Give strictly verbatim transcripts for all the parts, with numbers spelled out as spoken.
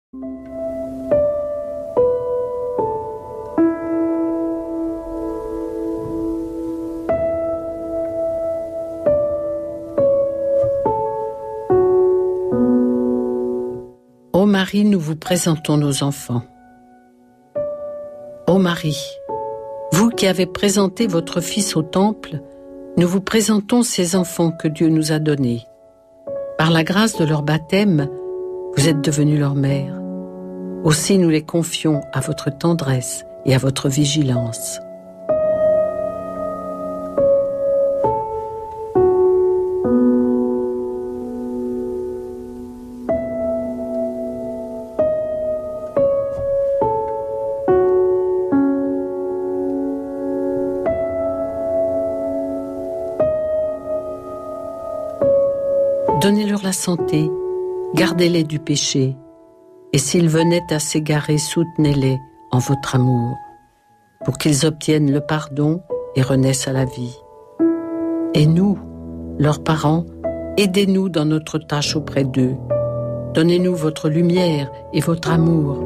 Ô Marie, nous vous présentons nos enfants. Ô Marie, vous qui avez présenté votre Fils au temple, nous vous présentons ces enfants que Dieu nous a donnés. Par la grâce de leur baptême, vous êtes devenue leur mère. Aussi nous les confions à votre tendresse et à votre vigilance. Donnez-leur la santé, gardez-les du péché, et s'ils venaient à s'égarer, soutenez-les en votre amour, pour qu'ils obtiennent le pardon et renaissent à la vie. Et nous, leurs parents, aidez-nous dans notre tâche auprès d'eux. Donnez-nous votre lumière et votre amour.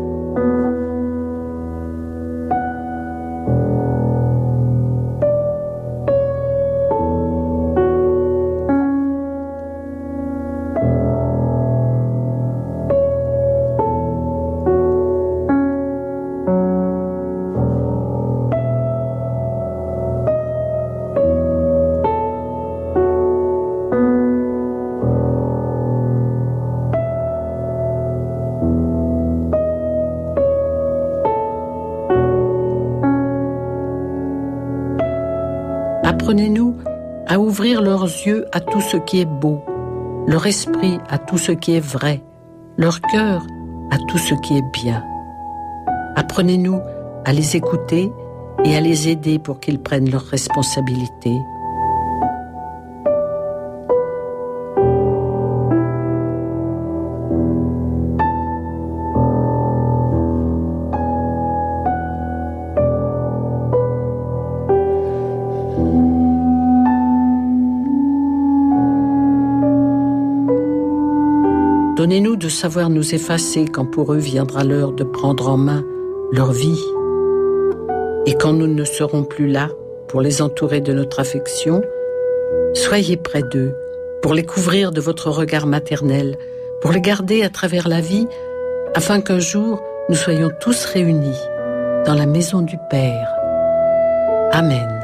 Apprenez-nous à ouvrir leurs yeux à tout ce qui est beau, leur esprit à tout ce qui est vrai, leur cœur à tout ce qui est bien. Apprenez-nous à les écouter et à les aider pour qu'ils prennent leurs responsabilités. Donnez-nous de savoir nous effacer quand pour eux viendra l'heure de prendre en main leur vie. Et quand nous ne serons plus là pour les entourer de notre affection, soyez près d'eux pour les couvrir de votre regard maternel, pour les garder à travers la vie, afin qu'un jour nous soyons tous réunis dans la maison du Père. Amen.